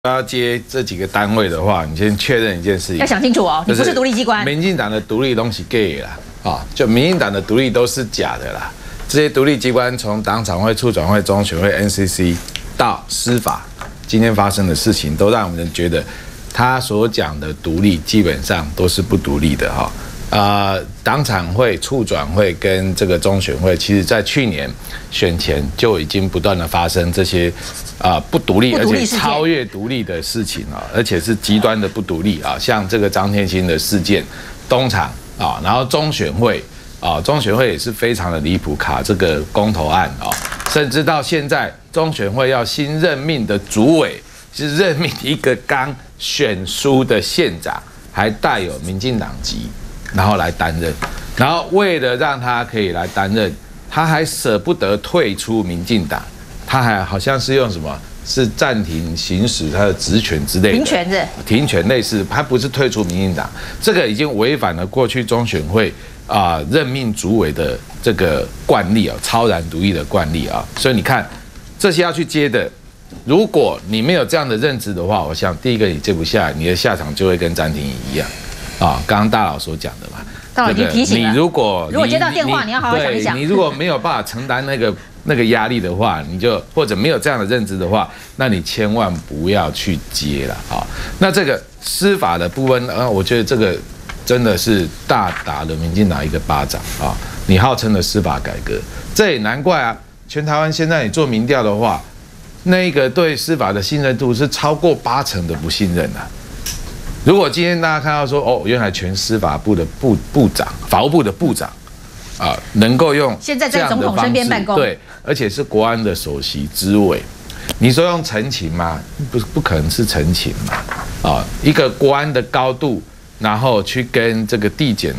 要接这几个单位的话，你先确认一件事情， 要想清楚哦，你不是独立机关。 民进党的独立东西 gay 啦，就民进党的独立都是假的啦。这些独立机关从党常会、促转会、中选会、NCC 到司法，今天发生的事情，都让我们觉得他所讲的独立基本上都是不独立的哈。党产会、促转会跟这个中选会，其实在去年选前就已经不断的发生这些不独立而且超越独立的事情啊，而且是极端的不独立啊，像这个张天心的事件、东厂啊，然后中选会啊，中选会也是非常的离谱，卡这个公投案啊，甚至到现在中选会要新任命的主委是任命一个刚选输的县长，还带有民进党籍。然后来担任，然后为了让他可以来担任，他还舍不得退出民进党，他还好像是用什么，是暂停行使他的职权之类的，停权类似，他不是退出民进党，这个已经违反了过去中选会任命主委的这个惯例啊，超然独立的惯例啊，所以你看这些要去接的，如果你没有这样的认知的话，我想第一个你接不下来，你的下场就会跟詹婷怡一样。刚刚大佬所讲的嘛， 大佬已经提醒了。 你如果接到电话，你要好好想一想。 你如果没有办法承担那个压力的话，你就或者没有这样的认知的话，那你千万不要去接了啊。那这个司法的部分我觉得这个真的是大打了民进党一个巴掌啊！你号称的司法改革，这也难怪啊。全台湾现在你做民调的话，那个对司法的信任度是超过80%的不信任啊。如果今天大家看到说，原来全司法部的部长、法务部的部长，能够用现在在总统身边办公， 对，而且是国安的首席咨委，你说用陈情吗？不可能是陈情嘛，一个国安的高度，然后去跟这个地检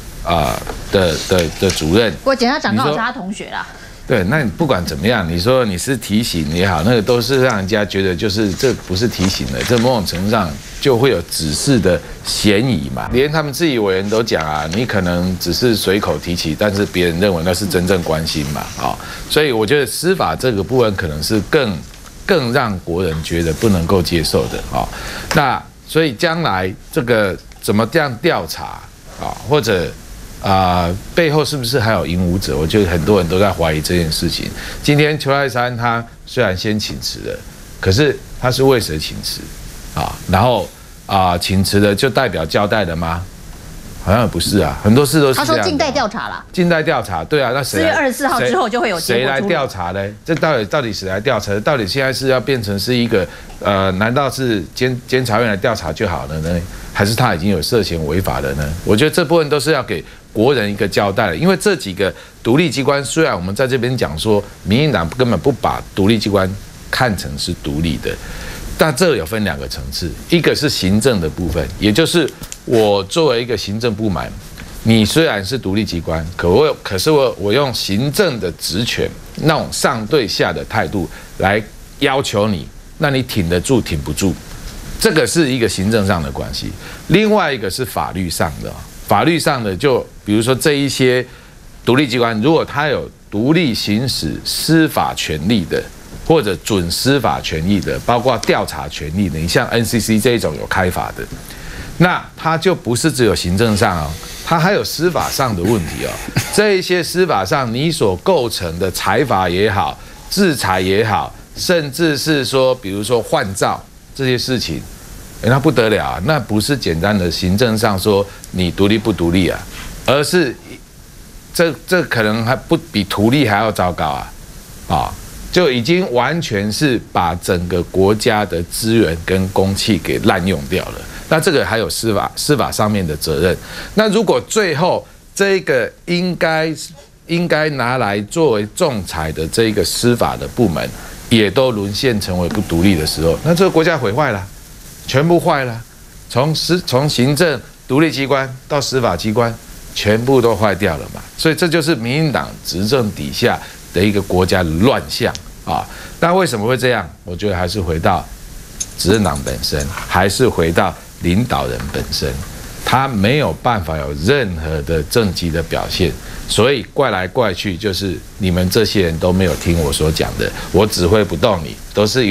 的主任， 不过检察长刚好是他同学啦。 对，那你不管怎么样，你说你是提醒也好，那个都是让人家觉得就是这不是提醒的，这某种程度上就会有指示的嫌疑嘛。连他们自己委员都讲啊，你可能只是随口提起，但是别人认为那是真正关心嘛，所以我觉得司法这个部分可能是更让国人觉得不能够接受的那所以将来这个怎么这样调查或者背后是不是还有引武者？我觉得很多人都在怀疑这件事情。今天邱泰山他虽然先请辞了，可是他是为谁请辞然后请辞了就代表交代了吗？好像也不是啊，很多事都是这样。他说静待调查啦。 静待调查，对啊，那谁 ？4月24号之后就会有结果出来。 谁来调查呢？这到底谁来调查？到底现在是要变成是一个难道是监察院来调查就好了呢？还是他已经有涉嫌违法了呢？我觉得这部分都是要给国人一个交代了，因为这几个独立机关，虽然我们在这边讲说，民进党根本不把独立机关看成是独立的，但这有分2个层次，一个是行政的部分，也就是我作为一个行政部门，你虽然是独立机关，可是我用行政的职权，那种上对下的态度来要求你，那你挺得住挺不住，这个是一个行政上的关系。另外一个是法律上的。法律上的就比如说这一些独立机关，如果他有独立行使司法权利的，或者准司法权益的，包括调查权利的，你像 NCC 这一种有开罚的，那他就不是只有行政上他还有司法上的问题这一些司法上你所构成的裁罚也好、制裁也好，甚至是说比如说换照这些事情。那不得了啊！那不是简单的行政上说你独立不独立而是这可能还不比图利还要糟糕就已经完全是把整个国家的资源跟公器给滥用掉了。那这个还有司法上面的责任。那如果最后这个应该拿来作为仲裁的这个司法的部门，也都沦陷成为不独立的时候，那这个国家毁坏了。全部坏了，从行政独立机关到司法机关，全部都坏掉了嘛。所以这就是民进党执政底下的一个国家的乱象但为什么会这样？我觉得还是回到执政党本身，还是回到领导人本身，他没有办法有任何的政绩的表现，所以怪来怪去就是你们这些人都没有听我所讲的，我指挥不动你，都是因为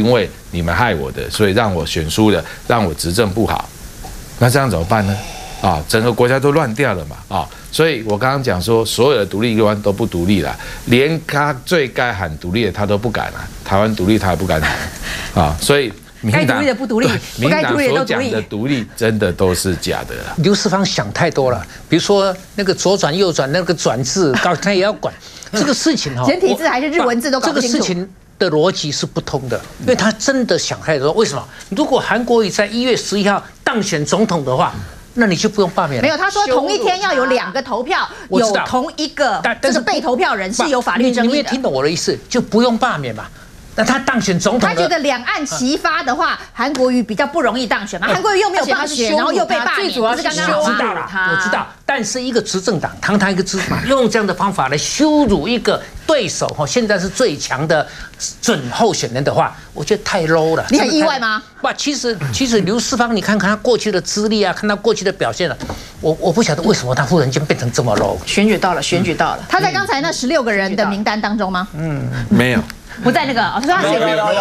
你们害我的，所以让我选输了，让我执政不好，那这样怎么办呢？啊，整个国家都乱掉了嘛，啊，所以我刚刚讲说，所有的独立机关都不独立了，连他最该喊独立的他都不敢了，台湾独立他也不敢喊，啊，所以该独立的不独立，不该独立的都独立。 民党所讲的独立真的都是假的啦。 刘世芳想太多了，比如说那个左转右转那个转字，他也要管这个事情哈， 简体字还是日文字都搞不清楚。 这个事情的逻辑是不通的，因为他真的想太多。为什么？如果韩国瑜在1月11号当选总统的话，那你就不用罢免了。 没有，他说同一天要有2个投票，有同一个这个被投票人是有法律争议的。 你没听懂我的意思，就不用罢免嘛。那他当选总统， 他觉得两岸齐发的话，韩国瑜比较不容易当选嘛。韩国瑜又没有当选，然后又被罢免， 最主要是刚刚我知道了，我知道。但是一个执政党，堂堂一个执政党，用这样的方法来羞辱一个对手，现在是最强的准候选人的话，我觉得太 low 了。 你很意外吗？ 不，其实刘世芳，你看看他过去的资历啊，看他过去的表现了，我不晓得为什么他忽然间变成这么 low。 选举到了，选举到了。 他在刚才那16个人的名单当中吗？ 没有。 不在那个，他说他写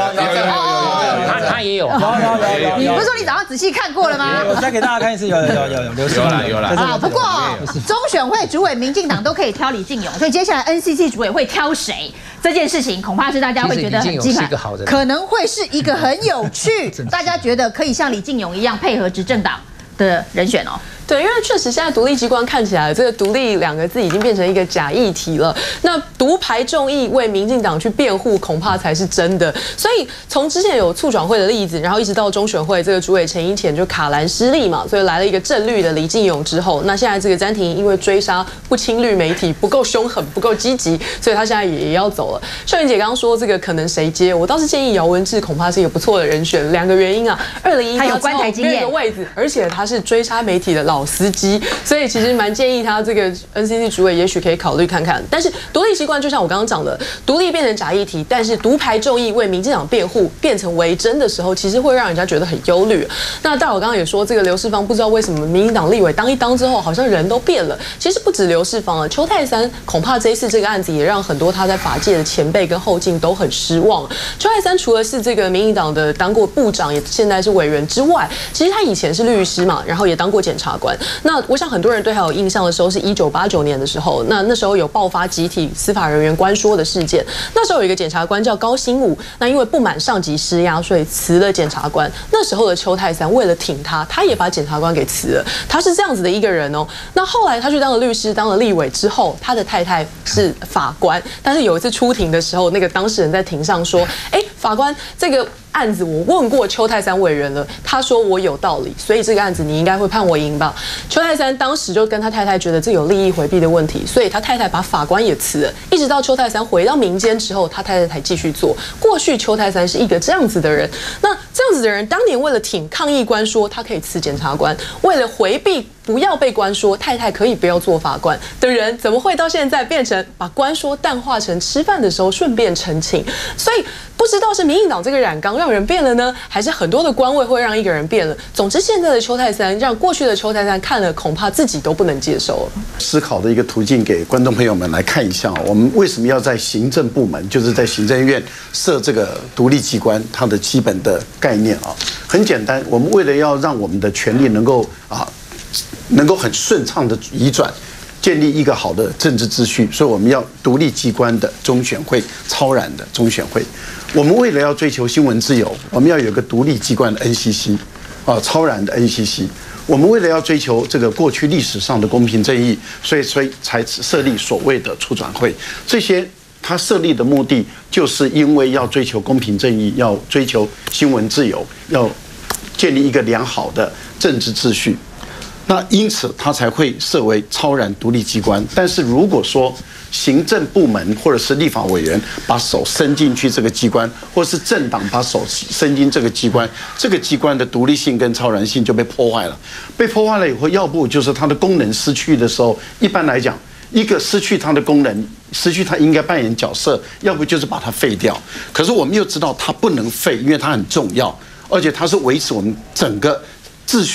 他也有， 你不是说你早上仔细看过了吗？ 我再给大家看一次，有了。 啊，不过中选会主委民进党都可以挑李进勇，所以接下来 NCC 主委会挑谁？这件事情恐怕是大家会觉得很鸡排，可能会是一个很有趣，大家觉得可以像李进勇一样配合执政党的人选哦。 对，因为确实现在独立机关看起来，这个“独立”2个字已经变成一个假议题了。那独排众议为民进党去辩护，恐怕才是真的。所以从之前有促转会的例子，然后一直到中选会这个主委陈英前就卡栏失利嘛，所以来了一个正绿的李进勇之后，那现在这个詹婷因为追杀不亲绿媒体不够凶狠、不够积极，所以他现在也要走了。秀媛姐刚刚说这个可能谁接，我倒是建议姚文智恐怕是一个不错的人选。2个原因啊，2018 他有观台经验， 个位置，而且他是追杀媒体的老司机，所以其实蛮建议他这个 NCC 主委也许可以考虑看看。但是独立机关就像我刚刚讲的，独立变成假议题，但是独排众议为民进党辩护变成为真的时候，其实会让人家觉得很忧虑。那大我刚刚也说，这个刘世芳不知道为什么民进党立委当一当之后，好像人都变了。其实不止刘世芳啊，邱泰三恐怕这一次这个案子也让很多他在法界的前辈跟后进都很失望。邱泰三除了是这个民进党的当过部长，也现在是委员之外，其实他以前是律师嘛，然后也当过检察官。那我想很多人对他有印象的时候是1989年的时候，那时候有爆发集体司法人员关说的事件。那时候有一个检察官叫高新武，那因为不满上级施压，所以辞了检察官。那时候的邱泰三为了挺他，他也把检察官给辞了。他是这样子的一个人哦。那后来他去当了律师，当了立委之后，他的太太是法官。但是有一次出庭的时候，那个当事人在庭上说：“法官，这个案子我问过邱泰三委员了，他说我有道理，所以这个案子你应该会判我赢吧？”邱泰三当时就跟他太太觉得这有利益回避的问题，所以他太太把法官也辞了。一直到邱泰三回到民间之后，他太太才继续做。过去邱泰三是一个这样子的人，那这样子的人当年为了挺抗议官说他可以辞检察官，为了回避不要被官说太太可以不要做法官的人，怎么会到现在变成把官说淡化成吃饭的时候顺便澄清？所以不知道是民进党这个染缸让人变了呢，还是很多的官位会让一个人变了？总之，现在的邱泰三让过去的邱泰三看了，恐怕自己都不能接受了。 思考的一个途径，给观众朋友们来看一下，我们为什么要在行政部门，就是在行政院设这个独立机关，它的基本的概念啊，很简单，我们为了要让我们的权力能够很顺畅的移转，建立一个好的政治秩序，所以我们要独立机关的中选会，超然的中选会。我们为了要追求新闻自由，我们要有个独立机关的 NCC， 超然的 NCC。我们为了要追求这个过去历史上的公平正义，所以才设立所谓的促转会。这些他设立的目的，就是因为要追求公平正义，要追求新闻自由，要建立一个良好的政治秩序。那因此，他才会设为超然独立机关。但是如果说行政部门或者是立法委员把手伸进去这个机关，或是政党把手伸进这个机关，这个机关的独立性跟超然性就被破坏了。被破坏了以后，要不就是它的功能失去的时候，一般来讲，一个失去它的功能，失去它应该扮演角色，要不就是把它废掉。可是我们又知道它不能废，因为它很重要，而且它是维持我们整个秩序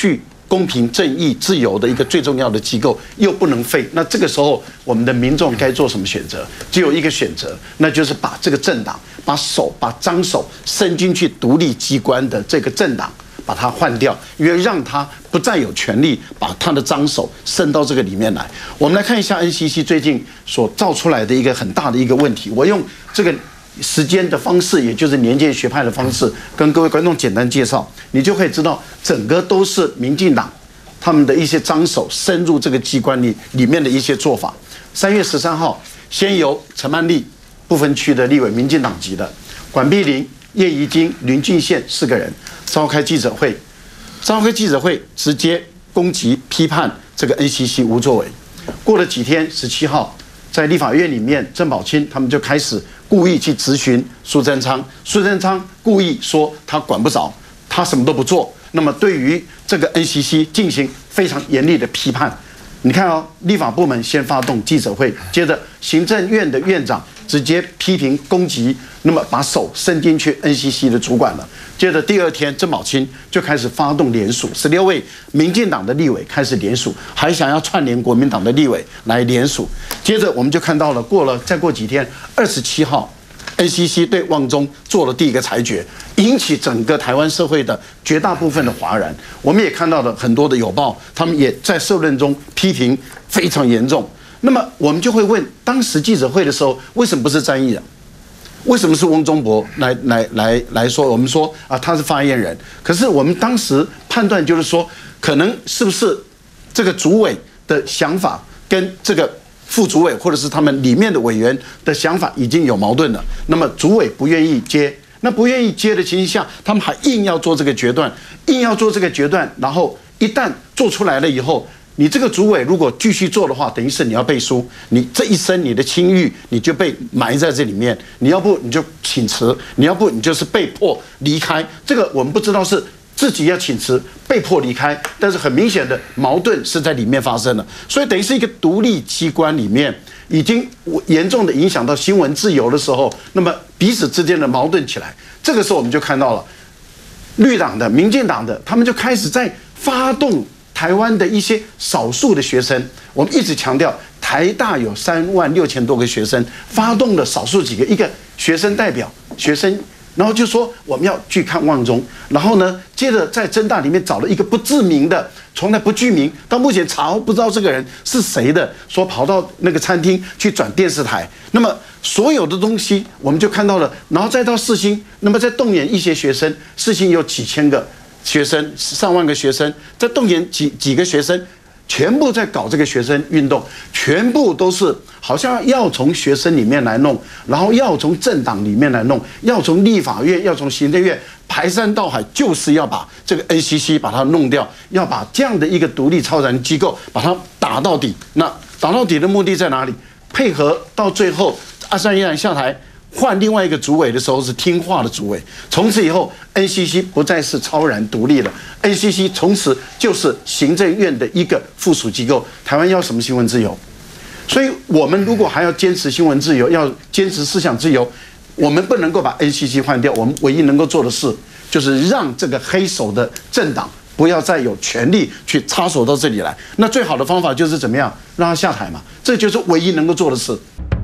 公平、正义、自由的一个最重要的机构，又不能废。那这个时候，我们的民众该做什么选择？只有一个选择，那就是把这个政党、把脏手伸进去独立机关的这个政党，把它换掉，因为让他不再有权利把他的脏手伸到这个里面来。我们来看一下 NCC 最近所造出来的一个很大的一个问题。我用这个时间的方式，也就是年鉴学派的方式，跟各位观众简单介绍，你就可以知道，整个都是民进党他们的一些脏手深入这个机关里面的一些做法。3月13号，先由陈曼丽不分区的立委，民进党籍的管碧玲、叶宜津、林俊宪4个人召开记者会，直接攻击批判这个 NCC 无作为。过了几天，17号在立法院里面，郑宝清他们就开始故意去质询苏贞昌，苏贞昌故意说他管不着，他什么都不做。那么对于这个 NCC 进行非常严厉的批判。你看哦，立法部门先发动记者会，接着行政院的院长直接批评攻击，那么把手伸进去 NCC 的主管了。接着第二天，郑宝清就开始发动联署，16位民进党的立委开始联署，还想要串联国民党的立委来联署。接着我们就看到了，再过几天，27号。NCC 对旺中做了第一个裁决，引起整个台湾社会的绝大部分的哗然。我们也看到了很多的友报，他们也在社论中批评非常严重。那么我们就会问，当时记者会的时候，为什么不是詹义仁？为什么是翁中博来说？我们说啊，他是发言人。可是我们当时判断就是说，可能是不是这个主委的想法跟这个副主委或者是他们里面的委员的想法已经有矛盾了，那么主委不愿意接，那不愿意接的情形下，他们还硬要做这个决断，然后一旦做出来了以后，你这个主委如果继续做的话，等于是你要背书，你这一生你的清誉你就被埋在这里面，你要不你就请辞，你要不你就是被迫离开。这个我们不知道是自己要请辞，被迫离开，但是很明显的矛盾是在里面发生了，所以等于是一个独立机关里面已经严重的影响到新闻自由的时候，那么彼此之间的矛盾起来，这个时候我们就看到了绿党的、民进党的，他们就开始在发动台湾的一些少数的学生。我们一直强调，台大有36000多个学生，发动了少数几个一个学生代表学生。然后就说我们要去看旺中，然后呢，接着在政大里面找了一个不知名的，从来不具名，到目前查不知道这个人是谁的，说跑到那个餐厅去转电视台。那么所有的东西我们就看到了，然后再到世新，那么再动员一些学生，世新有几千个学生，上万个学生，再动员几个学生。全部在搞这个学生运动，全部都是好像要从学生里面来弄，然后要从政党里面来弄，要从立法院，要从行政院排山倒海，就是要把这个 NCC 把它弄掉，要把这样的一个独立超然机构把它打到底。那打到底的目的在哪里？配合到最后，阿三依然下台。换另外一个主委的时候是听话的主委，从此以后 NCC 不再是超然独立了 ，NCC 从此就是行政院的一个附属机构。台湾要什么新闻自由？所以我们如果还要坚持新闻自由，要坚持思想自由，我们不能够把 NCC 换掉。我们唯一能够做的事，就是让这个黑手的政党不要再有权利去插手到这里来。那最好的方法就是怎么样，让他下台嘛，这就是唯一能够做的事。